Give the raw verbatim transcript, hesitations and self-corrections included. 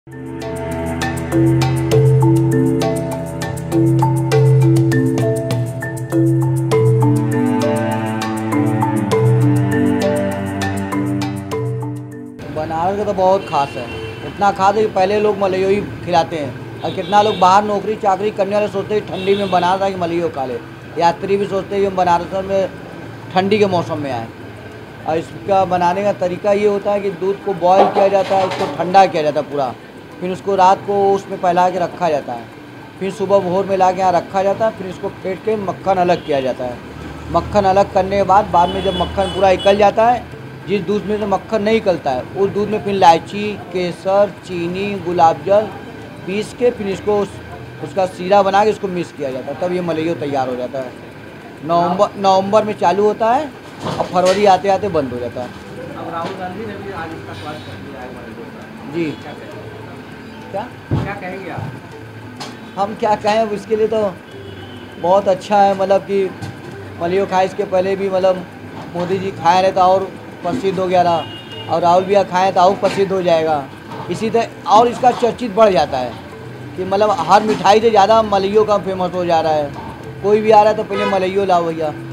बनारस का तो बहुत खास है, इतना खास है कि पहले लोग मलइयो ही खिलाते हैं और कितना लोग बाहर नौकरी चाकरी करने वाले सोचते हैं ठंडी में बनारस आके मलइयो खा ले। यात्री भी सोचते हैं कि हम बनारस में ठंडी के मौसम में आए। और इसका बनाने का तरीका ये होता है कि दूध को बॉयल किया जाता है, उसको ठंडा किया जाता है पूरा, फिर उसको रात को उसमें फैला के रखा जाता है, फिर सुबह भोर में ला के यहाँ रखा जाता है, फिर इसको फेंट के मक्खन अलग किया जाता है। मक्खन अलग करने के बाद बाद में जब मक्खन पूरा निकल जाता है, जिस दूध में से मक्खन नहीं निकलता है उस दूध में फिर इलायची, केसर, चीनी, गुलाब जल पीस के फिर इसको उस, उसका सीरा बना के इसको मिक्स किया जाता है, तब ये मलइयो तैयार हो जाता है। नवंबर नवंबर में चालू होता है और फरवरी आते आते बंद हो जाता है। अब राहुल गांधी ने भी आज इसका स्वागत कर दिया है मलइयो का। जी क्या कहेंगे? क्या क्या कहेंगे आप? हम क्या कहें, इसके लिए तो बहुत अच्छा है, मतलब कि मलइयो खाए इसके पहले भी मतलब मोदी जी खाए रहे तो और प्रसिद्ध हो गया था, और राहुल भैया खाएँ तो और प्रसिद्ध हो जाएगा। इसी तरह और इसका चर्चित बढ़ जाता है कि मतलब हर मिठाई से ज़्यादा मलइयो का फेमस हो जा रहा है। कोई भी आ रहा है तो पहले मलइयो लाओ भैया।